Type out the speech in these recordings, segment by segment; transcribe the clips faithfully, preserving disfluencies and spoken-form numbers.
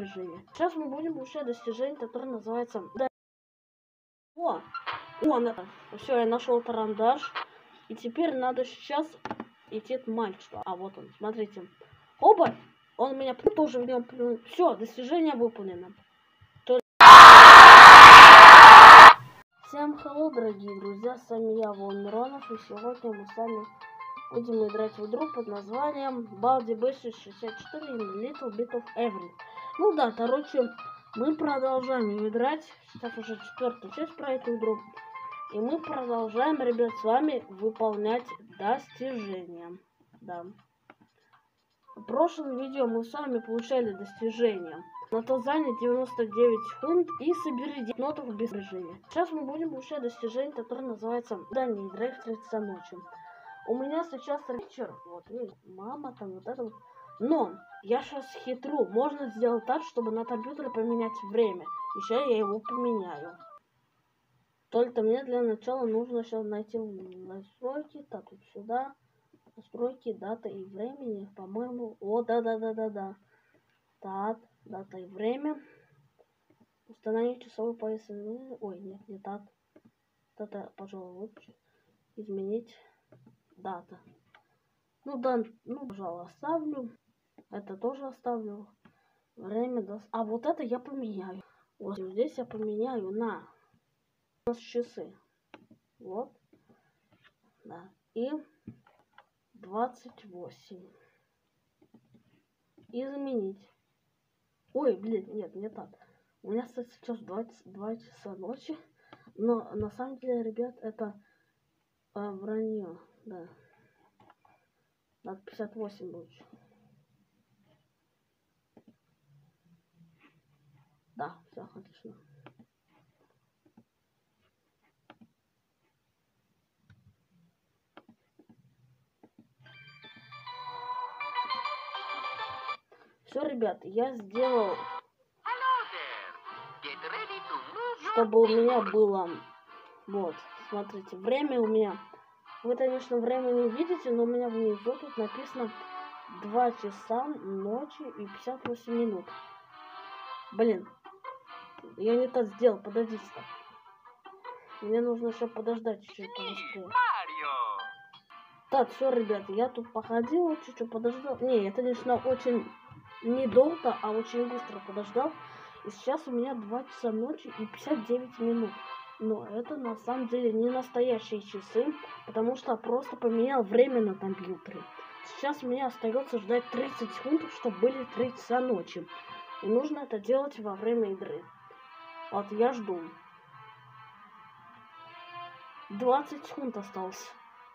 режиме. Сейчас мы будем получать достижение, которое называется... О, он это. Все, я нашел тарандаш. И теперь надо сейчас идти к мальчику. А вот он, смотрите. Оба, он меня тоже в нем плюнул. Все, достижение выполнено. Всем hello, дорогие друзья, с вами я, Вон Миронов, и сегодня мы с вами будем играть в игру под названием Baldi би шестьдесят четыре Little Bit of Everything. Ну да, короче, мы продолжаем играть, сейчас уже четвертая часть про эту игру, и мы продолжаем, ребят, с вами выполнять достижения. Да. В прошлом видео мы с вами получали достижения. Надо занять девяносто девять секунд и собери девять нотов без режима. Сейчас мы будем получать достижение, которое называется «Да, не играй в три часа ночи». У меня сейчас вечер, вот, видите, мама там, вот это вот. Но я сейчас хитрю. Можно сделать так, чтобы на компьютере поменять время. Еще я его поменяю. Только мне для начала нужно сейчас найти настройки, так, тут сюда. Настройки, дата и времени, по-моему. О, да-да-да-да-да. Так, дата и время. Установить часовой пояс. Ой, нет, не так. Дата, пожалуй, лучше. Изменить дата. Ну да, ну, пожалуй, оставлю. Это тоже оставлю. Время даст. А вот это я поменяю. Вот здесь я поменяю на, на часы. Вот. Да. И двадцать восемь. Изменить. Ой, блин, нет, не так. У меня, кстати, сейчас двадцать два часа ночи. Но на самом деле, ребят, это э, вранье. Да. Надо пятьдесят восемь лучше. Да, все отлично. Все, ребят, я сделал, чтобы у меня было, вот, смотрите, время у меня, вы, конечно, время не видите, но у меня внизу тут написано два часа ночи и пятьдесят восемь минут. Блин, я не так сделал, подождите-то. Мне нужно еще подождать чуть-чуть побыстрее. Так, все, ребят, я тут походил, чуть-чуть подождал. Не, это, конечно, очень недолго, а очень быстро подождал. И сейчас у меня два часа ночи и пятьдесят девять минут. Но это на самом деле не настоящие часы, потому что просто поменял время на компьютере. Сейчас мне остается ждать тридцать секунд, чтобы были три часа ночи. И нужно это делать во время игры. Вот я жду. двадцать секунд осталось.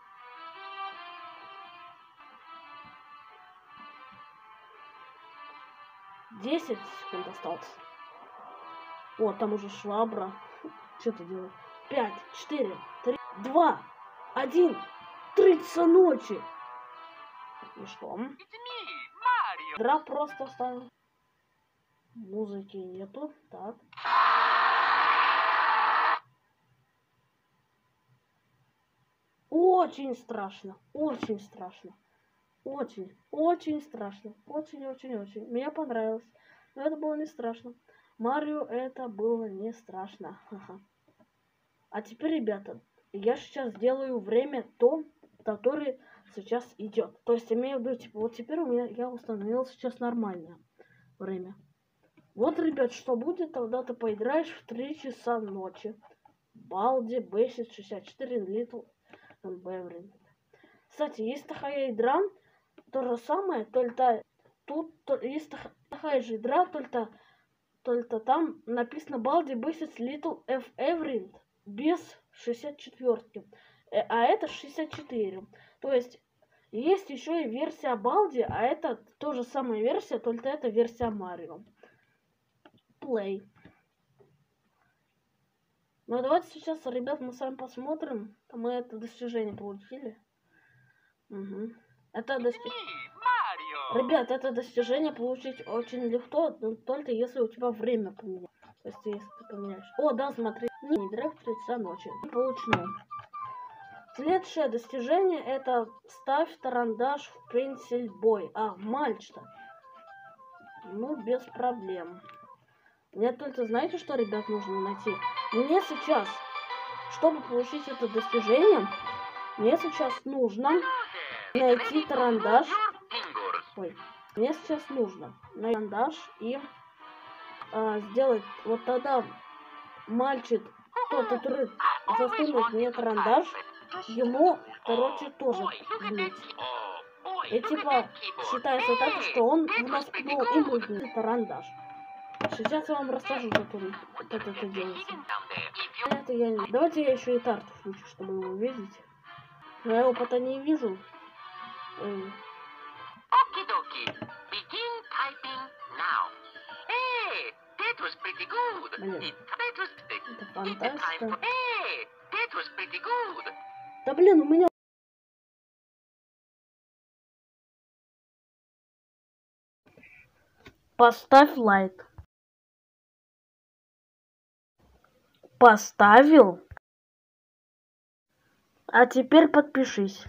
десять секунд осталось. О, там уже швабра. Что ты делаешь? пять, четыре, три, два, один, три часа ночи. И что? Игра просто оставил. Музыки нету. Так. Очень страшно. Очень страшно. Очень, очень страшно. Очень-очень-очень. Мне понравилось. Но это было не страшно. Марио это было не страшно. Ха-ха. А теперь, ребята, я сейчас сделаю время то, которое сейчас идет. То есть, имею в виду, типа, вот теперь у меня я установил сейчас нормальное время. Вот, ребят, что будет, тогда ты поиграешь в три часа ночи. Baldi би шестьдесят четыре Little Bit of Everything. Кстати, есть такая игра, то же самое, только тут то, есть такая же игра, только, только там написано Baldi би шестьдесят Little of Everything без шестьдесят четыре. А это шестьдесят четыре. То есть есть еще и версия Baldi, а это тоже самая версия, только это версия Марио. Play. Ну давайте сейчас, ребят, мы с вами посмотрим. Мы это достижение получили. Угу. Это достижение. Ребят, это достижение получить очень легко, только если у тебя время поменяется. То есть если ты поменяешь. О, да, смотри. Не играй в три часа ночи. Получено. Следующее достижение это ставь тарандаш в Pencil Boy. А, в мальчика. Ну, без проблем. Мне только, знаете, что, ребят, нужно найти? Мне сейчас, чтобы получить это достижение, мне сейчас нужно найти карандаш. Ой, мне сейчас нужно найти карандаш и а, сделать вот тогда мальчик, тот, который засунет мне карандаш, ему, короче, тоже влить. И типа считается так, что он в нас пнул и будет карандаш. Сейчас я вам расскажу, как, он, как это делается. Это я... Давайте я еще и тарту включу, чтобы его видеть. Но я его пока не вижу. Блин, это фантастика. Да блин, у меня... Поставь лайк. Поставил. А теперь подпишись.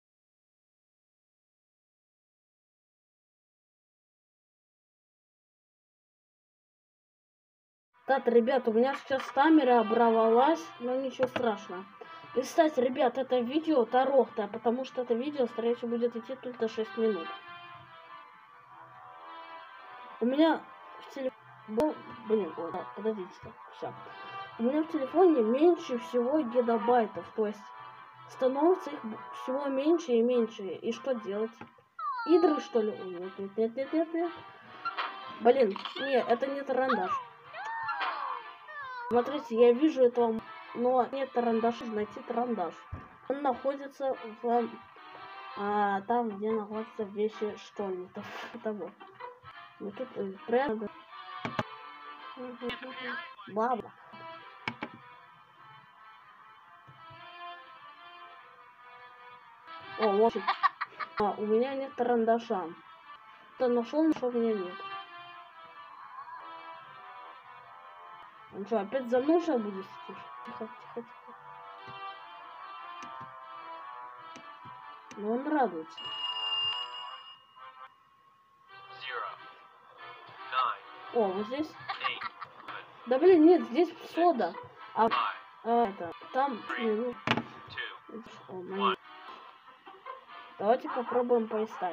Так, ребят, у меня сейчас камера оборвалась, но ничего страшного. И, кстати, ребят, это видео тарохтое, потому что это видео, скорее всего, будет идти только шесть минут. У меня в телефоне... Блин, ой, да, подождите, все. У меня в телефоне меньше всего гигабайтов, то есть становится их всего меньше и меньше. И что делать? Игры, что ли? Нет, нет, нет, нет, нет, нет. Блин, нет, это не карандаш. Смотрите, я вижу этого, но нет карандаша, найти карандаш. Он находится в а, там, где находятся вещи школьников. Того. Ну тут правда. Баба. О, вот. А, у меня нет карандаша. Кто нашел, что у меня нет. Он что, опять за мной сейчас будет идти? Тихо, тихо, тихо. Но он радуется. О, вот здесь. Да блин, нет, здесь сода. А, а это, там... Ну, о, давайте попробуем поискать.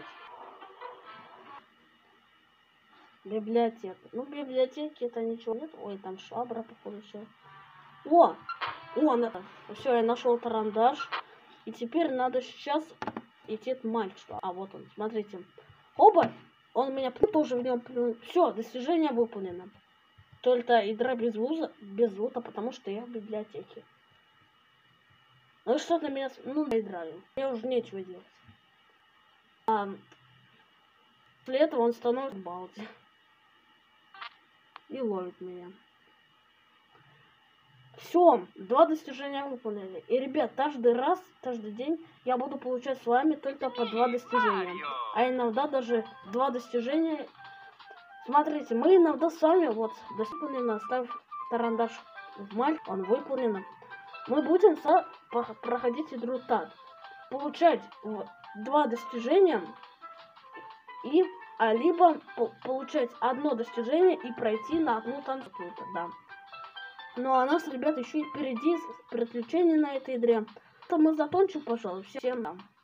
Библиотека. Ну, в библиотеке это ничего нет. Ой, там швабра, походу, все. О! О, на... все, я нашел карандаш. И теперь надо сейчас идти к мальчику. А, вот он, смотрите. Оба! Он меня тоже в нем... Все, достижение выполнено. Только игра без вуза, без звука, потому что я в библиотеке. Ну что-то меня... Ну, играю. Мне уже нечего делать. А... После этого он становится в балде. И ловит меня. Все, два достижения выполнили. И, ребят, каждый раз, каждый день я буду получать с вами только по два достижения. А иногда даже два достижения. Смотрите, мы иногда с вами, вот, выполнено, ставь карандаш в маль, он выполнен. Мы будем проходить игру так. Получать вот, два достижения и а либо по получать одно достижение и пройти на одну танцплату, да. Ну а нас, ребята, еще и впереди приключения на этой игре. То мы закончим, пожалуй. Всем нам.